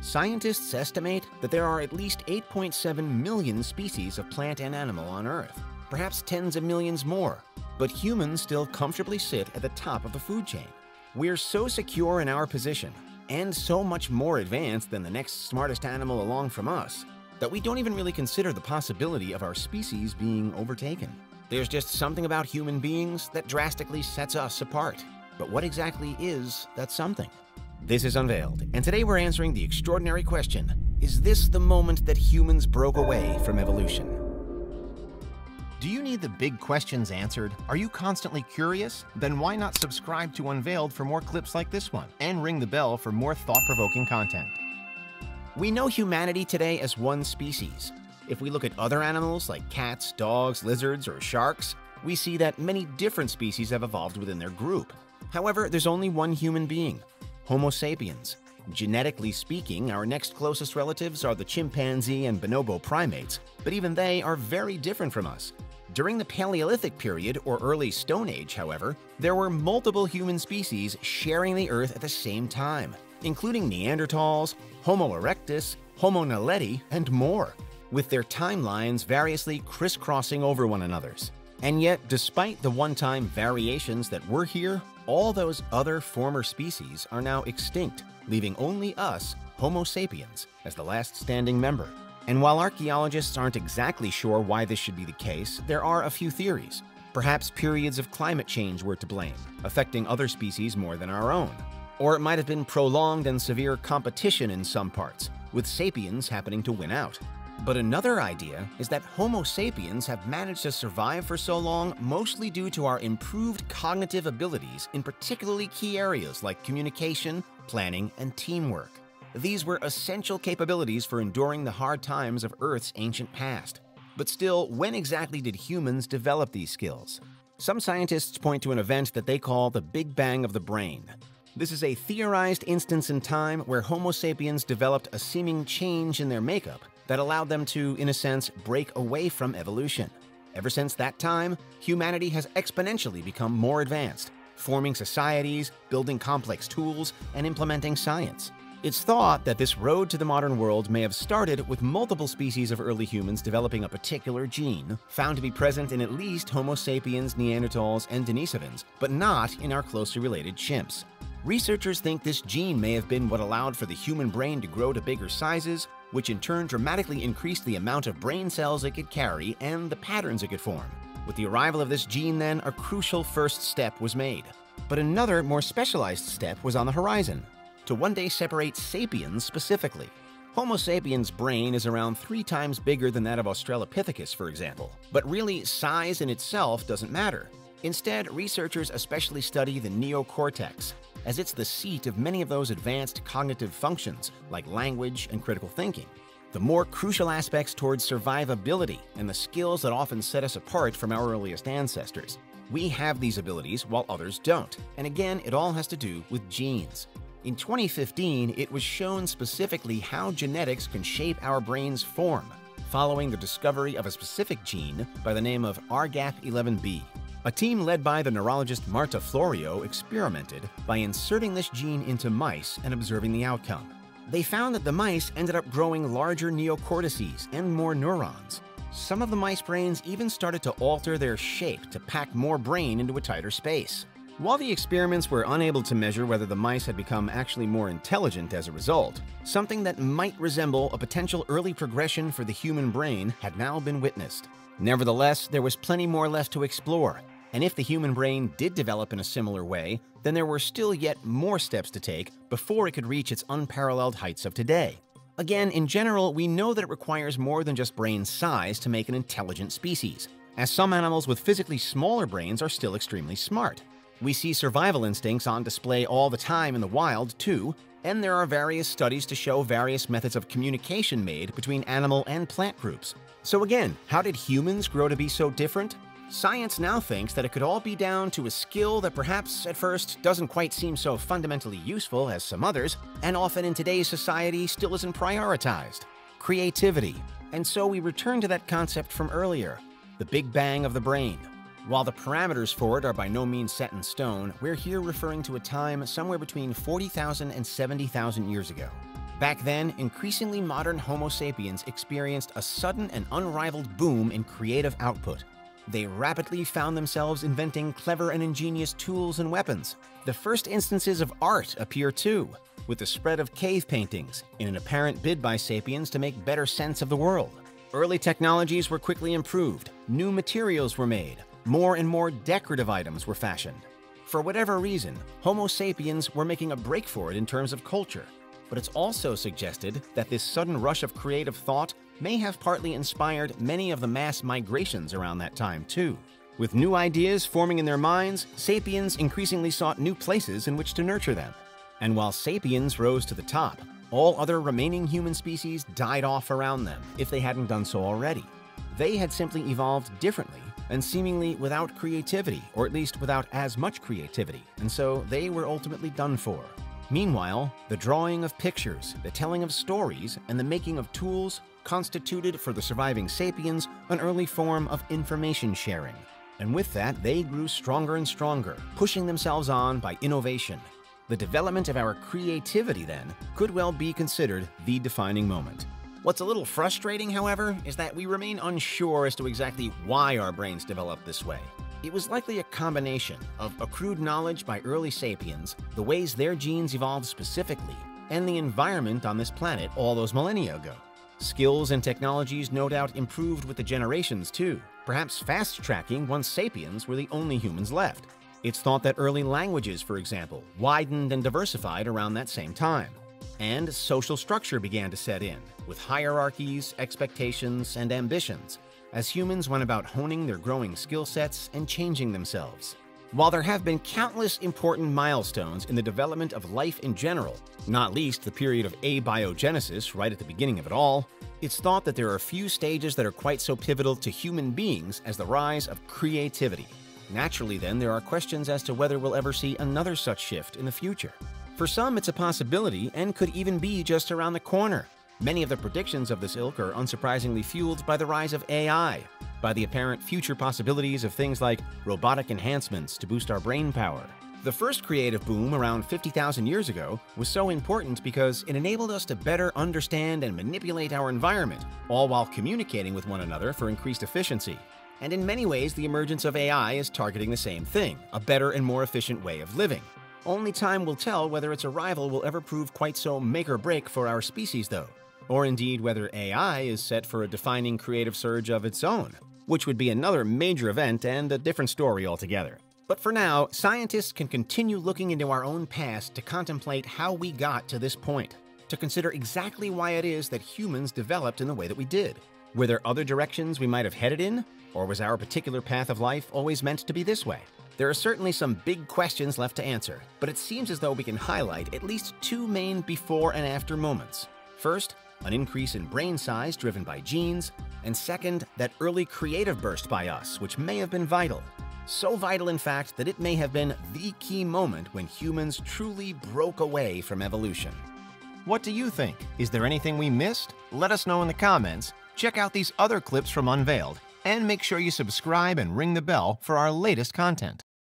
Scientists estimate that there are at least 8.7 million species of plant and animal on Earth, perhaps tens of millions more, but humans still comfortably sit at the top of the food chain. We're so secure in our position, and so much more advanced than the next smartest animal along from us, that we don't even really consider the possibility of our species being overtaken. There's just something about human beings that drastically sets us apart. But what exactly is that something? This is Unveiled, and today we're answering the extraordinary question, is this the moment that humans broke away from evolution? Do you need the big questions answered? Are you constantly curious? Then why not subscribe to Unveiled for more clips like this one, and ring the bell for more thought-provoking content. We know humanity today as one species. If we look at other animals like cats, dogs, lizards, or sharks, we see that many different species have evolved within their group. However, there's only one human being, Homo sapiens. Genetically speaking, our next closest relatives are the chimpanzee and bonobo primates, but even they are very different from us. During the Paleolithic period or early Stone Age, however, there were multiple human species sharing the Earth at the same time, including Neanderthals, Homo erectus, Homo naledi, and more, with their timelines variously crisscrossing over one another's. And yet, despite the one-time variations that were here, all those other former species are now extinct, leaving only us, Homo sapiens, as the last standing member. And while archaeologists aren't exactly sure why this should be the case, there are a few theories. Perhaps periods of climate change were to blame, affecting other species more than our own. Or it might have been prolonged and severe competition in some parts, with sapiens happening to win out. But another idea is that Homo sapiens have managed to survive for so long mostly due to our improved cognitive abilities in particularly key areas like communication, planning, and teamwork. These were essential capabilities for enduring the hard times of Earth's ancient past. But still, when exactly did humans develop these skills? Some scientists point to an event that they call the Big Bang of the brain. This is a theorized instance in time where Homo sapiens developed a seeming change in their makeup that allowed them to, in a sense, break away from evolution. Ever since that time, humanity has exponentially become more advanced, forming societies, building complex tools, and implementing science. It's thought that this road to the modern world may have started with multiple species of early humans developing a particular gene, found to be present in at least Homo sapiens, Neanderthals, and Denisovans, but not in our closely related chimps. Researchers think this gene may have been what allowed for the human brain to grow to bigger sizes, which in turn dramatically increased the amount of brain cells it could carry and the patterns it could form. With the arrival of this gene, then, a crucial first step was made. But another, more specialized step was on the horizon, to one day separate sapiens specifically. Homo sapiens' brain is around 3 times bigger than that of Australopithecus, for example. But really, size in itself doesn't matter. Instead, researchers especially study the neocortex, as it's the seat of many of those advanced cognitive functions like language and critical thinking. The more crucial aspects towards survivability and the skills that often set us apart from our earliest ancestors. We have these abilities while others don't. And again, it all has to do with genes. In 2015, it was shown specifically how genetics can shape our brain's form, following the discovery of a specific gene by the name of RGAP11B. A team led by the neurologist Marta Florio experimented by inserting this gene into mice and observing the outcome. They found that the mice ended up growing larger neocortices and more neurons. Some of the mice brains even started to alter their shape to pack more brain into a tighter space. While the experiments were unable to measure whether the mice had become actually more intelligent as a result, something that might resemble a potential early progression for the human brain had now been witnessed. Nevertheless, there was plenty more left to explore, and if the human brain did develop in a similar way, then there were still yet more steps to take before it could reach its unparalleled heights of today. Again, in general, we know that it requires more than just brain size to make an intelligent species, as some animals with physically smaller brains are still extremely smart. We see survival instincts on display all the time in the wild, too, and there are various studies to show various methods of communication made between animal and plant groups. So again, how did humans grow to be so different? Science now thinks that it could all be down to a skill that perhaps at first doesn't quite seem so fundamentally useful as some others, and often in today's society still isn't prioritized: creativity. And so we return to that concept from earlier, the Big Bang of the brain. While the parameters for it are by no means set in stone, we're here referring to a time somewhere between 40,000 and 70,000 years ago. Back then, increasingly modern Homo sapiens experienced a sudden and unrivaled boom in creative output. They rapidly found themselves inventing clever and ingenious tools and weapons. The first instances of art appear too, with the spread of cave paintings, in an apparent bid by sapiens to make better sense of the world. Early technologies were quickly improved, new materials were made, more and more decorative items were fashioned. For whatever reason, Homo sapiens were making a break for it in terms of culture. But it's also suggested that this sudden rush of creative thought may have partly inspired many of the mass migrations around that time too. With new ideas forming in their minds, sapiens increasingly sought new places in which to nurture them. And while sapiens rose to the top, all other remaining human species died off around them if they hadn't done so already. They had simply evolved differently and seemingly without creativity, or at least without as much creativity, and so they were ultimately done for. Meanwhile, the drawing of pictures, the telling of stories, and the making of tools constituted for the surviving sapiens an early form of information sharing. And with that, they grew stronger and stronger, pushing themselves on by innovation. The development of our creativity, then, could well be considered the defining moment. What's a little frustrating, however, is that we remain unsure as to exactly why our brains developed this way. It was likely a combination of accrued knowledge by early sapiens, the ways their genes evolved specifically, and the environment on this planet all those millennia ago. Skills and technologies no doubt improved with the generations too, perhaps fast-tracking once sapiens were the only humans left. It's thought that early languages, for example, widened and diversified around that same time. And social structure began to set in, with hierarchies, expectations, and ambitions, as humans went about honing their growing skill sets and changing themselves. While there have been countless important milestones in the development of life in general, not least the period of abiogenesis right at the beginning of it all, it's thought that there are few stages that are quite so pivotal to human beings as the rise of creativity. Naturally, then, there are questions as to whether we'll ever see another such shift in the future. For some, it's a possibility and could even be just around the corner. Many of the predictions of this ilk are unsurprisingly fueled by the rise of AI, by the apparent future possibilities of things like robotic enhancements to boost our brain power. The first creative boom around 50,000 years ago was so important because it enabled us to better understand and manipulate our environment, all while communicating with one another for increased efficiency. And in many ways, the emergence of AI is targeting the same thing, a better and more efficient way of living. Only time will tell whether its arrival will ever prove quite so make or break for our species, though. Or indeed whether AI is set for a defining creative surge of its own, which would be another major event and a different story altogether. But for now, scientists can continue looking into our own past to contemplate how we got to this point, to consider exactly why it is that humans developed in the way that we did. Were there other directions we might have headed in? Or was our particular path of life always meant to be this way? There are certainly some big questions left to answer, but it seems as though we can highlight at least two main before and after moments. First, an increase in brain size driven by genes, and second, that early creative burst by us, which may have been vital. So vital, in fact, that it may have been the key moment when humans truly broke away from evolution. What do you think? Is there anything we missed? Let us know in the comments. Check out these other clips from Unveiled, and make sure you subscribe and ring the bell for our latest content.